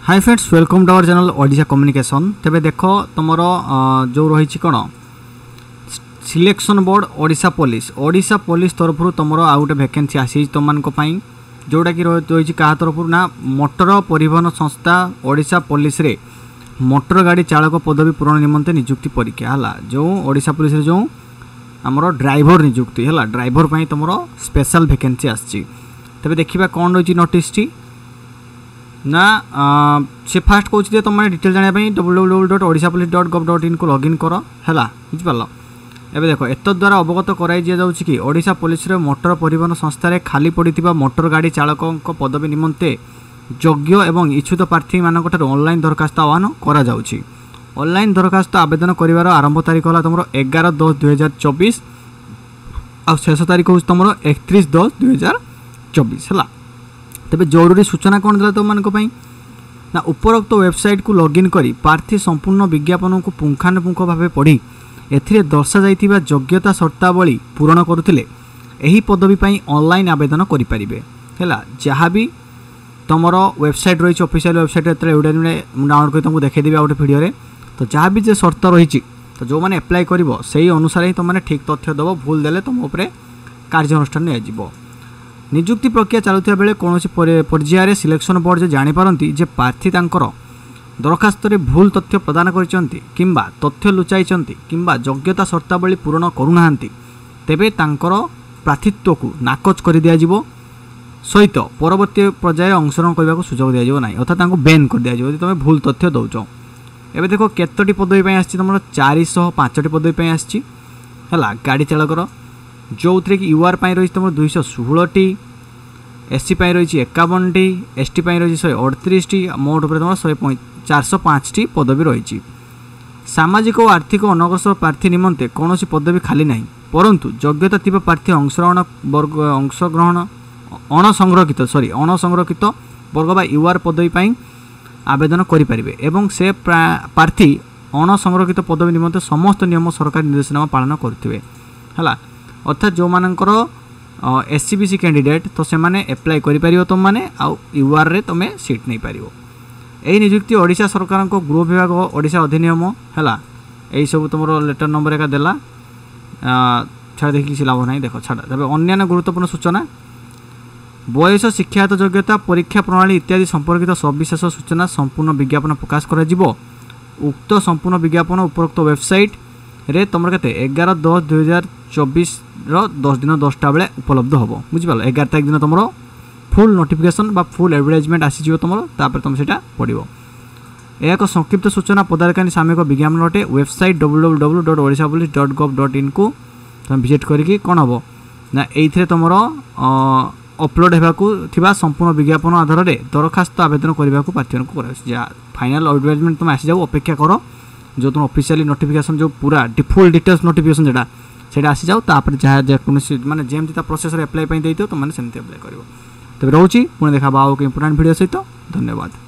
Hi friends, welcome to our channel Odisha communication. तेबे देख तुम जो रही कौन सिलेक्शन बोर्ड ओडिशा पुलिस तरफ तुम आउ गोटे वैकेंसी आसी तुम जोटा कि रही क्या तरफ ना मोटर परिवहन संस्था ओडिशा पुलिस रे मोटर गाड़ी चालक पदवी पूरण निमंते नियुक्ति परीक्षा है जो ओडिशा पुलिस रे जो आमर ड्राइवर नियुक्ति है ड्राइवर पर तुम स्पेशल वैकेंसी आसी। तेबे देखा कौन रही नोटिस ना से फास्ट कौन तुम डिटेल जानापी www.odishapolice.gov.in को लॉगिन कर है बुझिपाल। एबे देखो एत द्वारा अवगत कराई दिया जाउछि कि ओडिशा पुलिस रे मोटर परिवहन संस्था रे खाली पड़िथिबा मोटर गाड़ी चालक पदवी निमंते योग्य एवं इच्छुक प्रार्थी मानक ऑनलाइन दरखास्त आह्वान करा जाउछि। ऑनलाइन दरखास्त आवेदन करिवार आरंभ तारीख होला तुमरो 11/10/2024 आ शेष तारीख हो तुमरो 31/10/2024 है। तेबे जरूरी सूचना कौन देला तुम ना उपरोक्त वेबसाइट को लॉगिन करी प्रार्थी संपूर्ण विज्ञापन को पुंखानुपुंख भाव पढ़ी एथिरे दर्शा जाइथिबा योग्यता शर्तावली पूरण करुथिले एही पदवी पई ऑनलाइन आवेदन करि परिबे हैला। जहाँ भी तुमर वेबसाइट रही ऑफिशियल वेबसाइट डाउनलोड कर तुमको देखा देवी गोटे वीडियो रे। तो जहाँ भी शर्त रही तो जो मैंने एप्लाई कर से अनुसार ही तुमने ठीक तथ्य दब भूल देले तुम उपरे कार्यानुष्ठान नियाजिबो। नियुक्ति प्रक्रिया चलुवा बेले कौन पर्यायर सिलेक्शन बोर्ड जे जानीपारती जे प्रार्थी तांकर दरखास्त रे भूल तथ्य प्रदान करचंती किंबा तथ्य लुचाइचंती किंबा योग्यता शर्तावली पूरण करूनाहांती तेबे तांकर प्रार्थीत्व को नाकच कर दिया जिवो सहित परवर्ती पर्याय अंशग्रहण करने को सुजोग दिया जिवो नाही अर्थात तांको बैन कर दिया जिवो तुम भूल तथ्य दौच। एबे देखो केतोटी पदवी पई आछि तुमरो 405टी पदवी पई आछि हैला गाड़ी चालकर जो थे कि यूआर पाई रही तुम 216टी एससी पाई रही 51टी एसटी पाई रही 138टी मोट उपर तुम 405टी पदवी रही। सामाजिक और आर्थिक अनग्रसर प्रार्थी निमंते कौन पदवी खाली नहीं परंतु योग्यता थिबा प्रार्थी अंशग्रहण अणसंरक्षित वर्ग बा यूआर पदवी पाई आवेदन करें एवं से प्रार्थी अणसंरक्षित पदवी निमंते समस्त नियम सरकारी निर्देशनामा पालन करुथिबे हैला। अर्थात जो मानकर एससीबीसी कैंडिडेट तो से माने एप्लाई करि तुम माने आउ यूआर रे तुम सीट नहीं पारिबो। यही नियुक्ति ओडिशा सरकार को गृह विभाग ओडिशा अधिनियम है यही सब तुम लेटर नंबर एक देला छाड़ देखिए किसी लाभ ना देख छाड़। तबे अन्य गुरुत्वपूर्ण सूचना बयस शिक्षागत योग्यता परीक्षा प्रणाली इत्यादि संपर्कित सविशेष सूचना संपूर्ण विज्ञापन प्रकाश करा जिवो। उक्त संपूर्ण विज्ञापन उपरोक्त वेबसाइट रे तुम के 11/10/2024 10 दिन 10टा बेले उपलब्ध हम बुझिपाल। 11 तारीख दिन तुम फुल नोटिफिकेशन बा फुल एडवर्टाइजमेंट आसीजिवो तुम तापर तुम सेटा पढ़िबो। यह एक संक्षिप्त सूचना पदाधिकारी सामयिक विज्ञापन अटे। वेबसाइट www.odishapolice.gov.in को तुम विजिट करिकी कौन हम ना ये तुम अपलोड होगा संपूर्ण विज्ञापन आधार में दरखास्त आवेदन करने को प्रार्थी को फाइनल एडवर्टाइजमेंट तुम आसी जाओ अपेक्षा कर जो तुम ऑफिशियली नोटिफिकेशन जो पूरा फुल डिटेल्स नोटिफिकेशन जेटा आसी जाओ तापर जहाँ जेकोसी माने जेमती प्रोसेस एप्लाई देते तुम सेमती एप्लाई कर। तब रोची पुणी देखा आउ इंपोर्टेंट वीडियो सहित धन्यवाद।